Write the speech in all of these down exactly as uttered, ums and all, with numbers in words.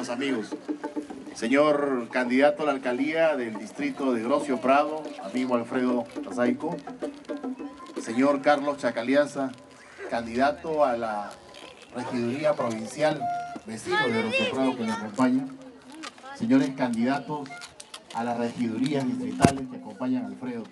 los amigos. Señor candidato a la alcaldía del distrito de Grocio Prado, amigo Alfredo Tasaico. Señor Carlos Chacaliaza, candidato a la regiduría provincial, vecino de Grocio Prado que me acompaña. Señores candidatos a las regidurías distritales que acompañan a Alfredo.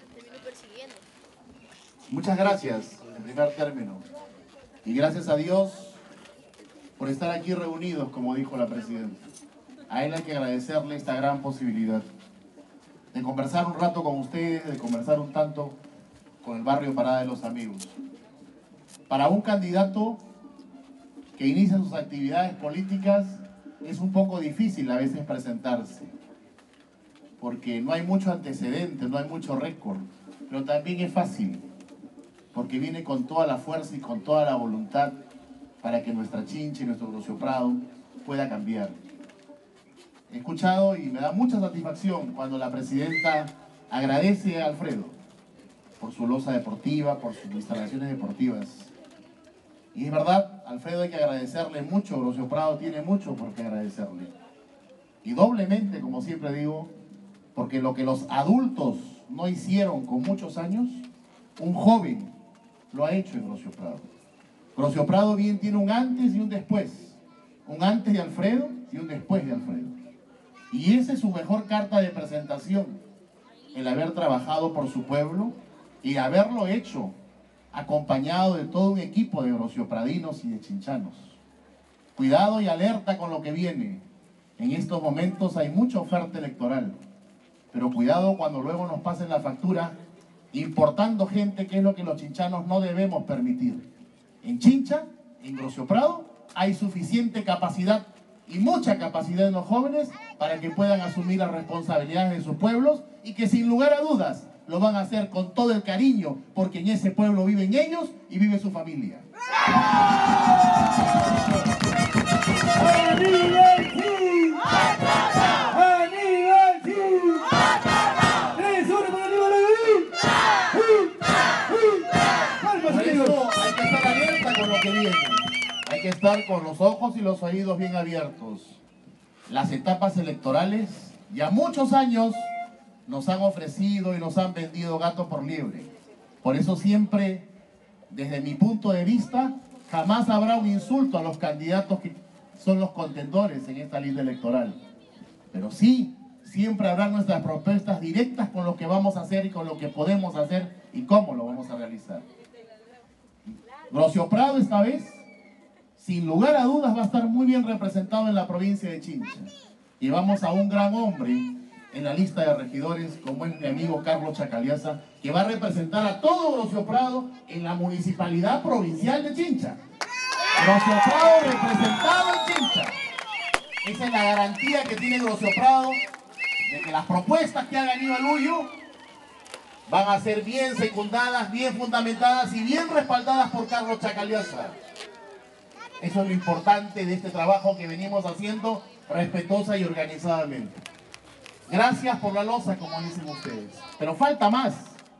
Muchas gracias, en primer término. Y gracias a Dios por estar aquí reunidos, como dijo la presidenta. A él hay que agradecerle esta gran posibilidad de conversar un rato con ustedes, de conversar un tanto con el barrio Parada de los Amigos. Para un candidato que inicia sus actividades políticas es un poco difícil a veces presentarse, porque no hay mucho antecedente, no hay mucho récord, pero también es fácil, porque viene con toda la fuerza y con toda la voluntad para que nuestra Chincha y nuestro Grocio Prado pueda cambiar. He escuchado y me da mucha satisfacción cuando la presidenta agradece a Alfredo por su loza deportiva, por sus instalaciones deportivas. Y es verdad, Alfredo hay que agradecerle mucho, Grocio Prado tiene mucho por qué agradecerle. Y doblemente, como siempre digo, porque lo que los adultos no hicieron con muchos años, un joven lo ha hecho en Grocio Prado. Grocio Prado bien tiene un antes y un después. Un antes de Alfredo y un después de Alfredo. Y esa es su mejor carta de presentación, el haber trabajado por su pueblo y haberlo hecho acompañado de todo un equipo de grociopradinos y de chinchanos. Cuidado y alerta con lo que viene. En estos momentos hay mucha oferta electoral, pero cuidado cuando luego nos pasen la factura importando gente, que es lo que los chinchanos no debemos permitir. En Chincha, en Grocio Prado, hay suficiente capacidad y mucha capacidad en los jóvenes para que puedan asumir las responsabilidades de sus pueblos y que sin lugar a dudas lo van a hacer con todo el cariño, porque en ese pueblo viven ellos y vive su familia. Por eso hay que estar alerta con lo que viene. Hay que estar con los ojos y los oídos bien abiertos. Las etapas electorales ya muchos años nos han ofrecido y nos han vendido gato por liebre. Por eso siempre, desde mi punto de vista, jamás habrá un insulto a los candidatos que son los contendores en esta lista electoral. Pero sí, siempre habrá nuestras propuestas directas con lo que vamos a hacer y con lo que podemos hacer y cómo lo vamos a realizar. Grocio Prado esta vez, sin lugar a dudas, va a estar muy bien representado en la provincia de Chincha. Llevamos a un gran hombre en la lista de regidores, como es mi amigo Carlos Chacaliaza, que va a representar a todo Grocio Prado en la municipalidad provincial de Chincha. Grocio Prado representado en Chincha. Esa es la garantía que tiene Grocio Prado de que las propuestas que haga Aníbal Ullo van a ser bien secundadas, bien fundamentadas y bien respaldadas por Carlos Chacaliaza. Eso es lo importante de este trabajo que venimos haciendo respetuosa y organizadamente. Gracias por la loza, como dicen ustedes. Pero falta más.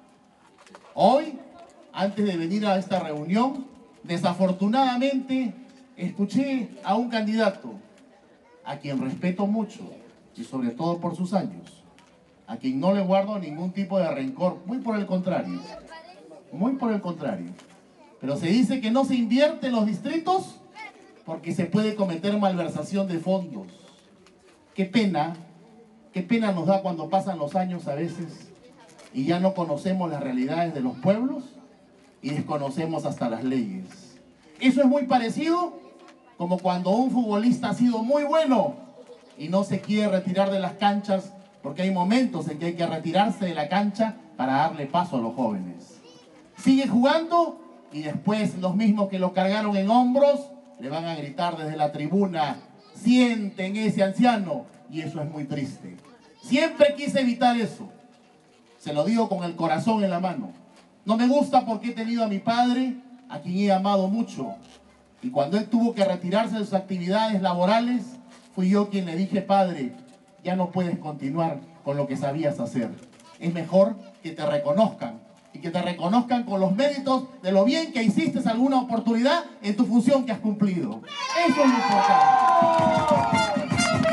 Hoy, antes de venir a esta reunión, desafortunadamente escuché a un candidato a quien respeto mucho y sobre todo por sus años, a quien no le guardo ningún tipo de rencor, muy por el contrario, muy por el contrario. Pero se dice que no se invierte en los distritos porque se puede cometer malversación de fondos. Qué pena, qué pena nos da cuando pasan los años a veces y ya no conocemos las realidades de los pueblos y desconocemos hasta las leyes. Eso es muy parecido como cuando un futbolista ha sido muy bueno y no se quiere retirar de las canchas, porque hay momentos en que hay que retirarse de la cancha para darle paso a los jóvenes. Sigue jugando y después los mismos que lo cargaron en hombros le van a gritar desde la tribuna: sienten ese anciano, y eso es muy triste. Siempre quise evitar eso. Se lo digo con el corazón en la mano. No me gusta porque he tenido a mi padre, a quien he amado mucho. Y cuando él tuvo que retirarse de sus actividades laborales, fui yo quien le dije: padre, ya no puedes continuar con lo que sabías hacer. Es mejor que te reconozcan. Y que te reconozcan con los méritos de lo bien que hiciste alguna oportunidad en tu función que has cumplido. Eso es lo importante.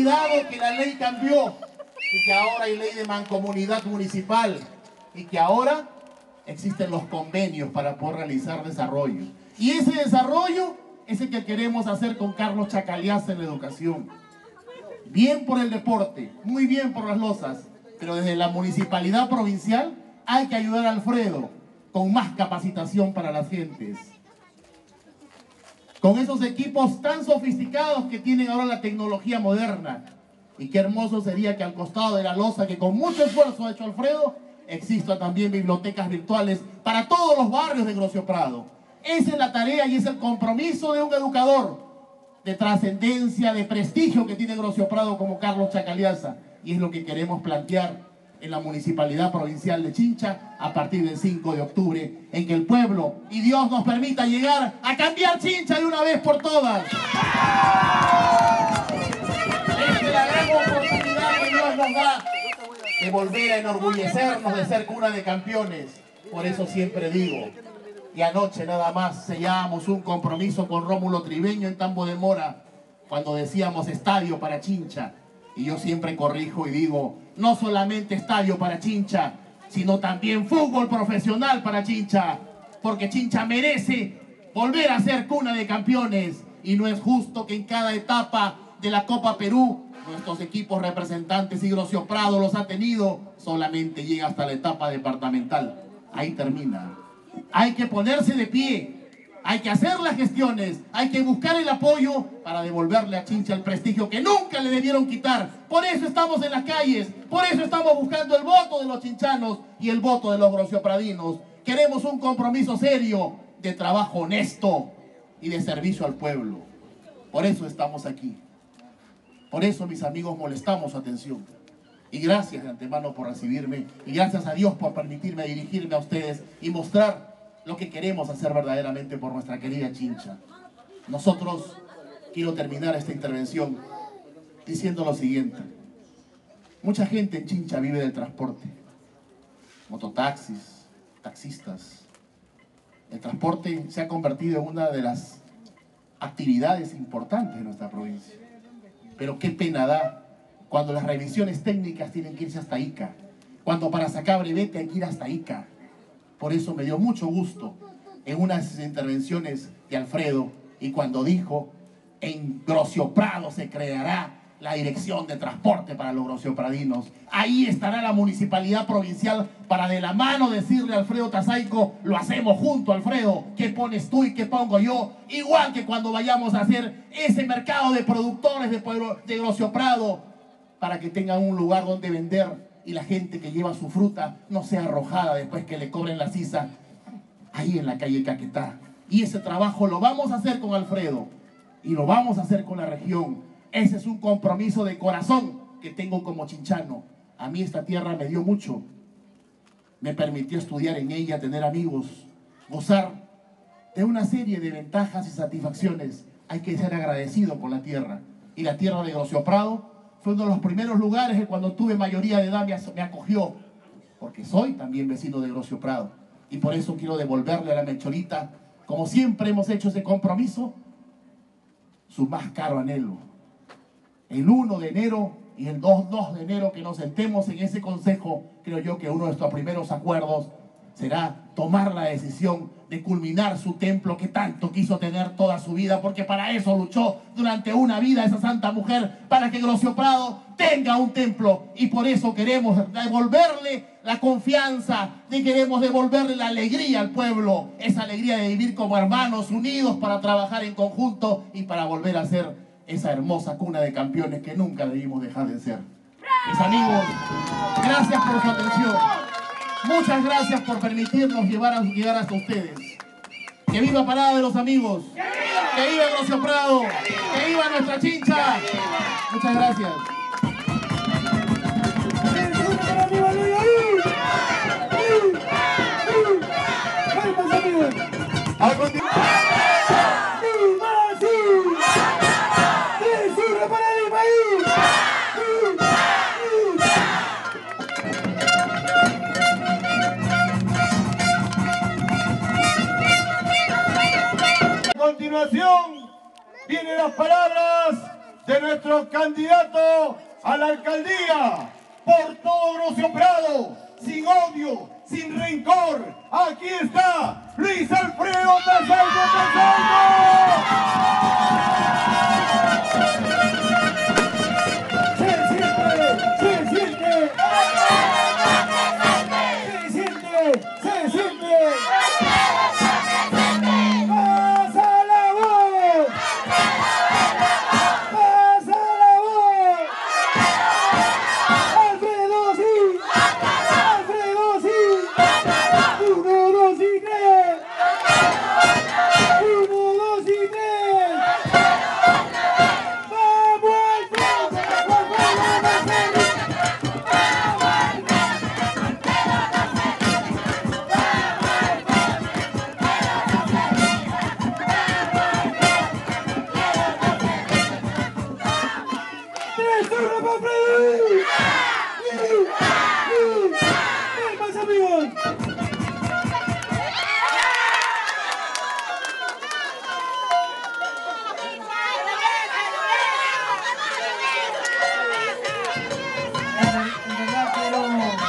olvidado que la ley cambió y que ahora hay ley de mancomunidad municipal y que ahora existen los convenios para poder realizar desarrollo. Y ese desarrollo es el que queremos hacer con Carlos Chacaliaza en la educación. Bien por el deporte, muy bien por las losas, pero desde la municipalidad provincial hay que ayudar a Alfredo con más capacitación para las gentes. Con esos equipos tan sofisticados que tienen ahora la tecnología moderna. Y qué hermoso sería que al costado de la losa que con mucho esfuerzo ha hecho Alfredo, existan también bibliotecas virtuales para todos los barrios de Grocio Prado. Esa es la tarea y es el compromiso de un educador de trascendencia, de prestigio que tiene Grocio Prado como Carlos Chacaliaza. Y es lo que queremos plantear en la Municipalidad Provincial de Chincha a partir del cinco de octubre, en que el pueblo y Dios nos permita llegar a cambiar Chincha de una vez por todas. Es la gran oportunidad que Dios nos da de volver a enorgullecernos de ser cuna de campeones. Por eso siempre digo, y anoche nada más sellábamos un compromiso con Rómulo Tribeño en Tambo de Mora, cuando decíamos estadio para Chincha. Y yo siempre corrijo y digo, no solamente estadio para Chincha, sino también fútbol profesional para Chincha. Porque Chincha merece volver a ser cuna de campeones. Y no es justo que en cada etapa de la Copa Perú, nuestros equipos representantes y Grocio Prado los ha tenido, solamente llega hasta la etapa departamental. Ahí termina. Hay que ponerse de pie. Hay que hacer las gestiones, hay que buscar el apoyo para devolverle a Chincha el prestigio que nunca le debieron quitar. Por eso estamos en las calles, por eso estamos buscando el voto de los chinchanos y el voto de los grociopradinos. Queremos un compromiso serio de trabajo honesto y de servicio al pueblo. Por eso estamos aquí. Por eso, mis amigos, molestamos su atención. Y gracias de antemano por recibirme y gracias a Dios por permitirme dirigirme a ustedes y mostrar lo que queremos hacer verdaderamente por nuestra querida Chincha. Nosotros, quiero terminar esta intervención diciendo lo siguiente. Mucha gente en Chincha vive del transporte. Mototaxis, taxistas. El transporte se ha convertido en una de las actividades importantes de nuestra provincia. Pero qué pena da cuando las revisiones técnicas tienen que irse hasta Ica. Cuando para sacar brevete hay que ir hasta Ica. Por eso me dio mucho gusto en unas intervenciones de Alfredo y cuando dijo en Grocio Prado se creará la dirección de transporte para los grociopradinos. Ahí estará la municipalidad provincial para de la mano decirle a Alfredo Tazaico, lo hacemos junto, Alfredo, ¿qué pones tú y qué pongo yo? Igual que cuando vayamos a hacer ese mercado de productores de, pueblo, de Grocio Prado para que tengan un lugar donde vender y la gente que lleva su fruta no sea arrojada después que le cobren la sisa ahí en la calle Caquetá. Y ese trabajo lo vamos a hacer con Alfredo y lo vamos a hacer con la región. Ese es un compromiso de corazón que tengo como chinchano. A mí esta tierra me dio mucho. Me permitió estudiar en ella, tener amigos, gozar de una serie de ventajas y satisfacciones. Hay que ser agradecido con la tierra. Y la tierra de Grocio Prado fue uno de los primeros lugares que cuando tuve mayoría de edad me acogió, porque soy también vecino de Grocio Prado. Y por eso quiero devolverle a la Melchorita, como siempre hemos hecho ese compromiso, su más caro anhelo. El uno de enero y el dos de enero que nos sentemos en ese consejo, creo yo que uno de nuestros primeros acuerdos será tomar la decisión de culminar su templo que tanto quiso tener toda su vida, porque para eso luchó durante una vida esa santa mujer, para que Grocio Prado tenga un templo. Y por eso queremos devolverle la confianza, y queremos devolverle la alegría al pueblo, esa alegría de vivir como hermanos unidos para trabajar en conjunto y para volver a ser esa hermosa cuna de campeones que nunca debimos dejar de ser. Mis amigos, gracias por su atención. Muchas gracias por permitirnos llevar a, llegar hasta ustedes. ¡Que viva Parada de los Amigos! ¡Que viva, ¡Que viva Grocio Prado! ¡Que viva, ¡Que viva nuestra Chincha! Muchas gracias. A continuación. A continuación vienen las palabras de nuestro candidato a la alcaldía por todo Grosio Prado, sin odio, sin rencor. Aquí está Luis Alfredo Pesoldo Pesoldo. Se siente, se siente, se siente, se siente. ¡Pasa la voz! ¡Pasa la voz! ¡Alfredo sí! ¡Alfredo sí! ¡Uno, dos y tres! ¡Uno, dos y tres! ¡Vamos, Alfredo! ¡Vamos, Alfredo! ¡Tres turnos para Freddy! ¡Ven más, amigos! En verdad quiero...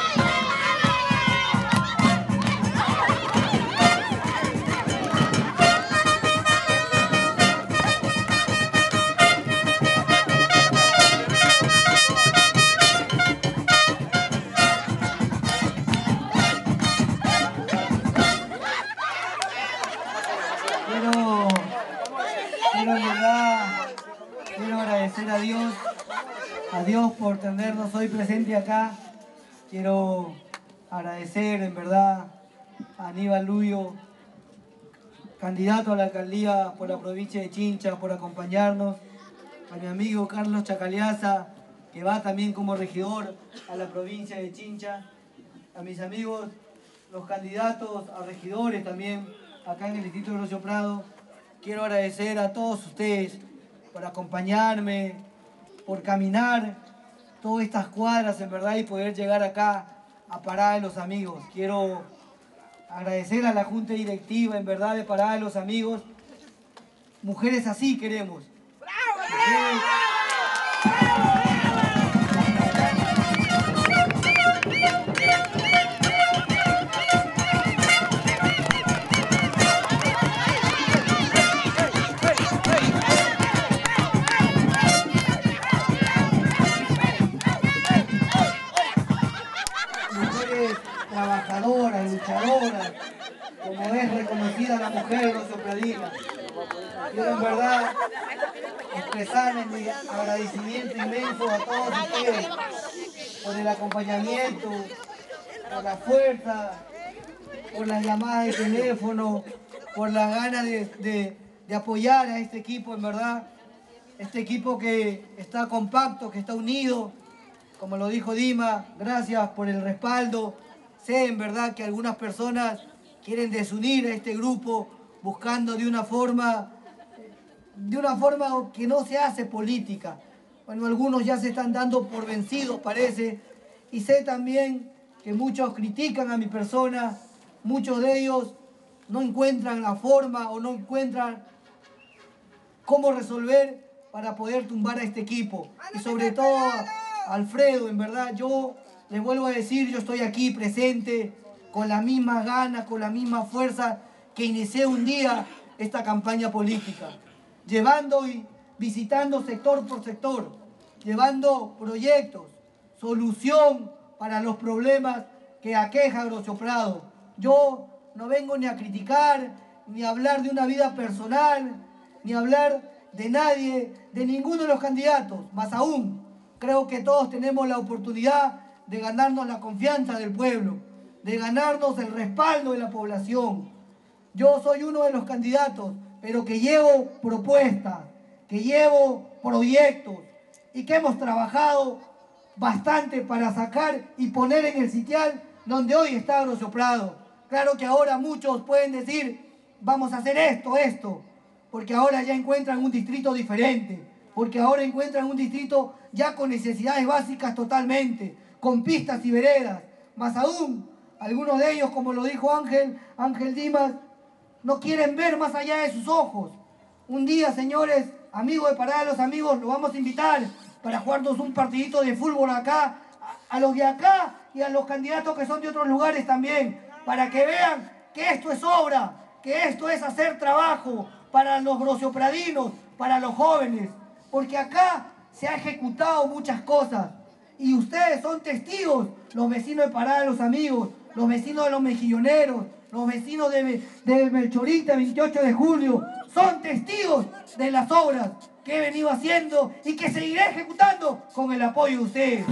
Quiero, quiero en verdad, quiero agradecer a Dios, a Dios por tenernos hoy presente acá. Quiero agradecer en verdad a Aníbal Luyo, candidato a la alcaldía por la provincia de Chincha, por acompañarnos, a mi amigo Carlos Chacaliaza, que va también como regidor a la provincia de Chincha, a mis amigos, los candidatos a regidores también, acá en el distrito de Grosio Prado. Quiero agradecer a todos ustedes por acompañarme, por caminar todas estas cuadras, en verdad, y poder llegar acá a Parada de los Amigos. Quiero agradecer a la Junta Directiva, en verdad, de Parada de los Amigos. Mujeres así queremos. Mujeres... mujeres trabajadoras, luchadoras, como es reconocida la mujer grosopradina. Quiero en verdad expresarles mi agradecimiento inmenso a todos ustedes por el acompañamiento, por la fuerza, por las llamadas de teléfono, por la gana de, de, de apoyar a este equipo, en verdad. Este equipo que está compacto, que está unido, como lo dijo Dima, gracias por el respaldo. Sé en verdad que algunas personas quieren desunir a este grupo buscando de una forma, de una forma que no se hace política. Bueno, algunos ya se están dando por vencidos, parece, y sé también que muchos critican a mi persona, muchos de ellos no encuentran la forma o no encuentran cómo resolver para poder tumbar a este equipo. Y sobre todo a Alfredo, en verdad, yo les vuelvo a decir, yo estoy aquí presente con las mismas ganas, con la misma fuerza que inicié un día esta campaña política, llevando y visitando sector por sector, llevando proyectos, solución para los problemas que aqueja a Grosio Prado. Yo no vengo ni a criticar, ni a hablar de una vida personal, ni a hablar de nadie, de ninguno de los candidatos. Más aún, creo que todos tenemos la oportunidad de ganarnos la confianza del pueblo, de ganarnos el respaldo de la población. Yo soy uno de los candidatos, pero que llevo propuestas, que llevo proyectos y que hemos trabajado bastante para sacar y poner en el sitial donde hoy está Grosio Prado. Claro que ahora muchos pueden decir, vamos a hacer esto, esto, porque ahora ya encuentran un distrito diferente, porque ahora encuentran un distrito ya con necesidades básicas totalmente, con pistas y veredas. Más aún, algunos de ellos, como lo dijo Ángel, Ángel Dimas, no quieren ver más allá de sus ojos. Un día, señores, amigo de Parada de los Amigos, lo vamos a invitar para jugarnos un partidito de fútbol acá, a, a los de acá y a los candidatos que son de otros lugares también, para que vean que esto es obra, que esto es hacer trabajo para los grociopradinos, para los jóvenes, porque acá se ha ejecutado muchas cosas y ustedes son testigos, los vecinos de Parada de los Amigos, los vecinos de los Mejilloneros, los vecinos de, de Melchorita, veintiocho de julio, son testigos de las obras que he venido haciendo y que seguiré ejecutando con el apoyo de ustedes.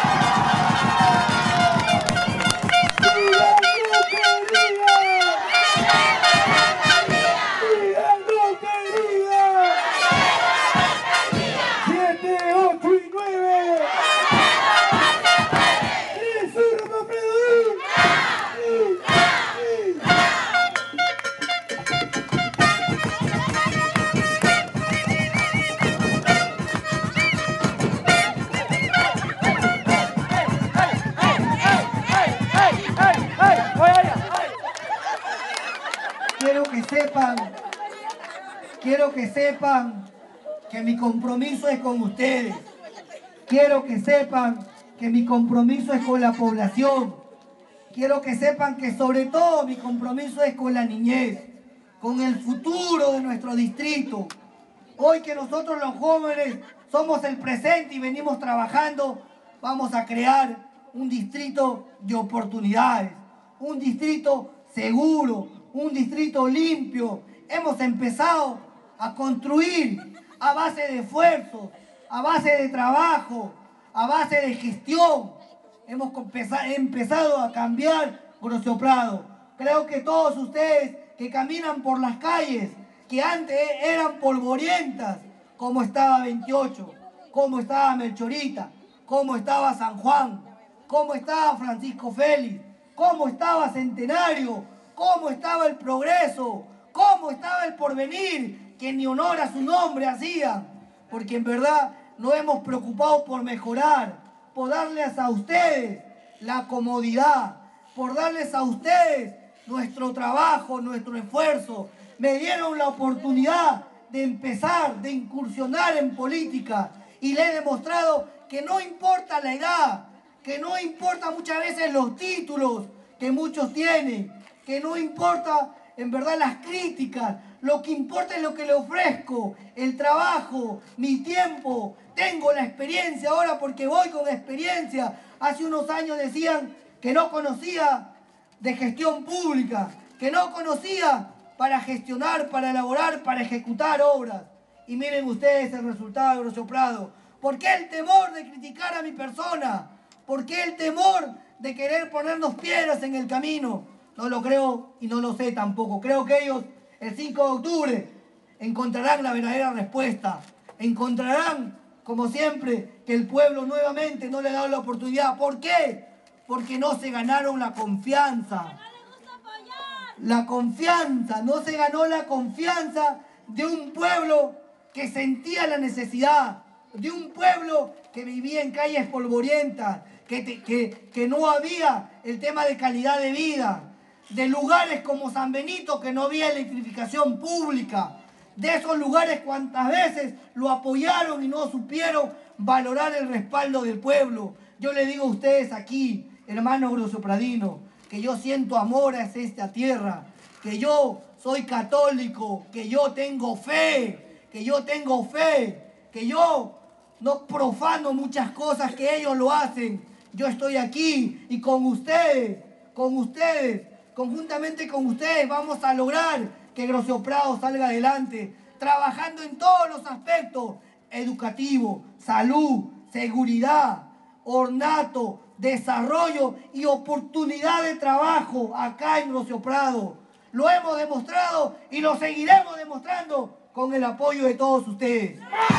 Quiero que sepan, quiero que sepan que mi compromiso es con ustedes. Quiero que sepan que mi compromiso es con la población. Quiero que sepan que sobre todo mi compromiso es con la niñez, con el futuro de nuestro distrito. Hoy que nosotros los jóvenes somos el presente y venimos trabajando, vamos a crear un distrito de oportunidades, un distrito seguro, un distrito limpio. Hemos empezado a construir a base de esfuerzo, a base de trabajo, a base de gestión. Hemos empezado a cambiar Grosio Prado. Creo que todos ustedes que caminan por las calles, que antes eran polvorientas, como estaba veintiocho, como estaba Melchorita, como estaba San Juan, como estaba Francisco Félix, como estaba Centenario, cómo estaba el Progreso, cómo estaba el Porvenir, que ni honor a su nombre hacía, porque en verdad nos hemos preocupado por mejorar, por darles a ustedes la comodidad, por darles a ustedes nuestro trabajo, nuestro esfuerzo. Me dieron la oportunidad de empezar, de incursionar en política y le he demostrado que no importa la edad, que no importa muchas veces los títulos que muchos tienen, que no importa en verdad las críticas, lo que importa es lo que le ofrezco, el trabajo, mi tiempo. Tengo la experiencia ahora porque voy con experiencia. Hace unos años decían que no conocía de gestión pública, que no conocía para gestionar, para elaborar, para ejecutar obras. Y miren ustedes el resultado de Grosio Prado. ¿Por qué el temor de criticar a mi persona? ¿Por qué el temor de querer ponernos piedras en el camino? No lo creo y no lo sé tampoco. Creo que ellos el cinco de octubre encontrarán la verdadera respuesta. Encontrarán, como siempre, que el pueblo nuevamente no le ha dado la oportunidad. ¿Por qué? Porque no se ganaron la confianza. La confianza, no se ganó la confianza de un pueblo que sentía la necesidad, de un pueblo que vivía en calles polvorientas, que, te, que, que no había el tema de calidad de vida, de lugares como San Benito que no había electrificación pública, de esos lugares cuantas veces lo apoyaron y no supieron valorar el respaldo del pueblo. Yo le digo a ustedes aquí, hermanos grossopradinos, que yo siento amor a esta tierra, que yo soy católico, que yo tengo fe, que yo tengo fe, que yo no profano muchas cosas que ellos lo hacen. Yo estoy aquí y con ustedes, con ustedes, conjuntamente con ustedes vamos a lograr que Grosio Prado salga adelante, trabajando en todos los aspectos, educativo, salud, seguridad, ornato, desarrollo y oportunidad de trabajo acá en Grosio Prado. Lo hemos demostrado y lo seguiremos demostrando con el apoyo de todos ustedes.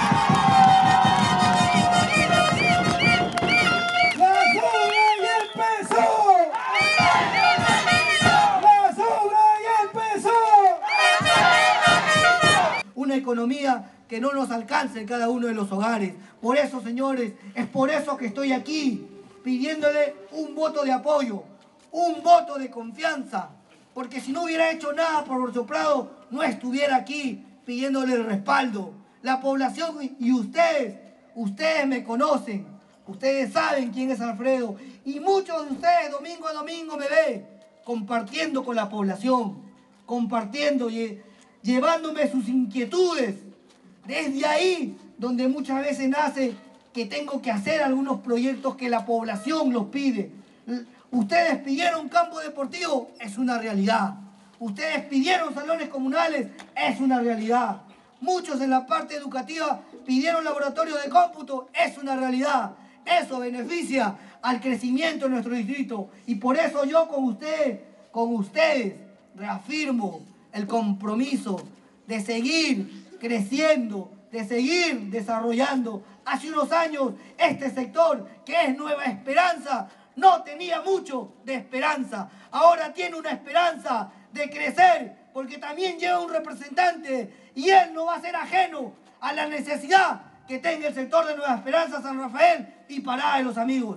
Una economía que no nos alcance en cada uno de los hogares. Por eso, señores, es por eso que estoy aquí, pidiéndole un voto de apoyo, un voto de confianza, porque si no hubiera hecho nada por Grosio Prado, no estuviera aquí pidiéndole el respaldo. la población y ustedes, ustedes me conocen, ustedes saben quién es Alfredo y muchos de ustedes domingo a domingo me ven compartiendo con la población, compartiendo y llevándome sus inquietudes. Desde ahí donde muchas veces nace que tengo que hacer algunos proyectos que la población los pide. Ustedes pidieron campo deportivo, es una realidad. Ustedes pidieron salones comunales, es una realidad. Muchos en la parte educativa pidieron laboratorio de cómputo, es una realidad. Eso beneficia al crecimiento de nuestro distrito. Y por eso yo con ustedes, con ustedes, reafirmo el compromiso de seguir creciendo, de seguir desarrollando. Hace unos años este sector, que es Nueva Esperanza, no tenía mucho de esperanza. Ahora tiene una esperanza de crecer, porque también lleva un representante y él no va a ser ajeno a la necesidad que tenga el sector de Nueva Esperanza, San Rafael y Parada de los Amigos.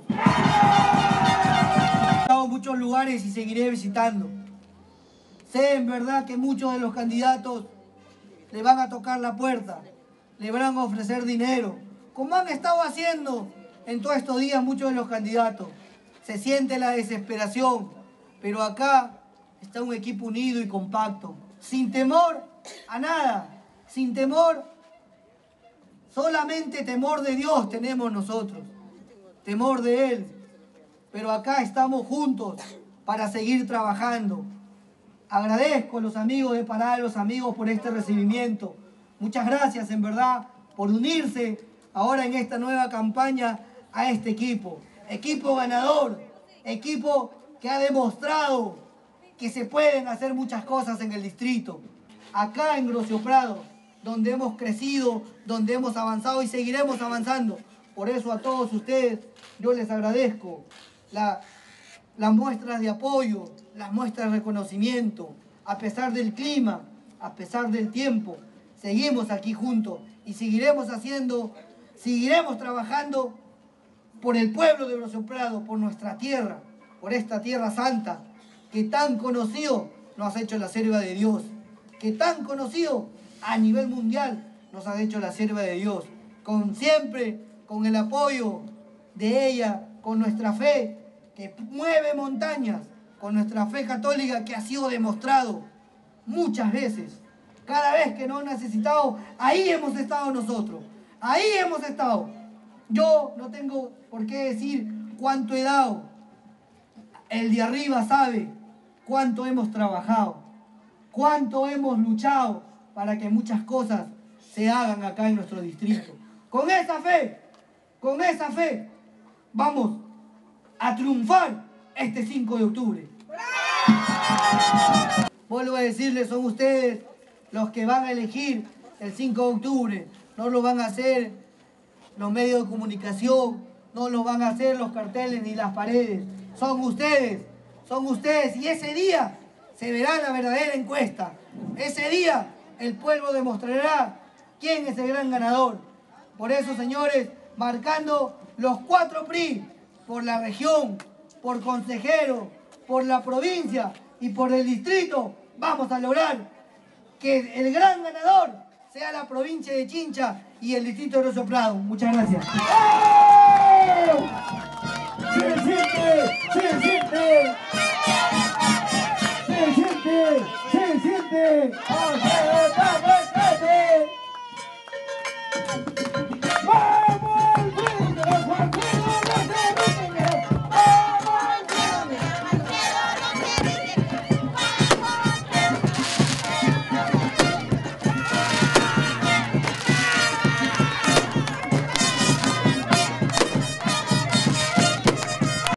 He estado en muchos lugares y seguiré visitando. Sé en verdad que muchos de los candidatos le van a tocar la puerta, le van a ofrecer dinero, como han estado haciendo en todos estos días muchos de los candidatos. Se siente la desesperación, pero acá está un equipo unido y compacto, sin temor a nada, sin temor, solamente temor de Dios tenemos nosotros, temor de Él, pero acá estamos juntos para seguir trabajando. Agradezco a los amigos de Parada de los Amigos por este recibimiento. Muchas gracias, en verdad, por unirse ahora en esta nueva campaña a este equipo. Equipo ganador, equipo que ha demostrado que se pueden hacer muchas cosas en el distrito. Acá en Grocio Prado, donde hemos crecido, donde hemos avanzado y seguiremos avanzando. Por eso a todos ustedes yo les agradezco la, las muestras de apoyo, las muestras de reconocimiento. A pesar del clima, a pesar del tiempo, seguimos aquí juntos y seguiremos haciendo, seguiremos trabajando por el pueblo de Grocio Prado, por nuestra tierra, por esta tierra santa, que tan conocido nos ha hecho la sierva de Dios, que tan conocido a nivel mundial nos ha hecho la sierva de Dios, con siempre con el apoyo de ella, con nuestra fe que mueve montañas, con nuestra fe católica que ha sido demostrado muchas veces. Cada vez que nos han necesitado, ahí hemos estado nosotros, ahí hemos estado. Yo no tengo por qué decir cuánto he dado, el de arriba sabe cuánto hemos trabajado, cuánto hemos luchado para que muchas cosas se hagan acá en nuestro distrito. Con esa fe, con esa fe, vamos a triunfar este cinco de octubre. Vuelvo a decirles, son ustedes los que van a elegir el cinco de octubre, no lo van a hacer los medios de comunicación, no lo van a hacer los carteles ni las paredes, son ustedes, son ustedes y ese día se verá la verdadera encuesta, ese día el pueblo demostrará quién es el gran ganador. Por eso, señores, marcando los cuatro P R I, por la región, por consejero, por la provincia y por el distrito, vamos a lograr que el gran ganador sea la provincia de Chincha y el distrito de Grocio Prado. Muchas gracias. ¡Se siente! ¡Se siente! ¡Se siente! ¡Se siente! ¡Se siente!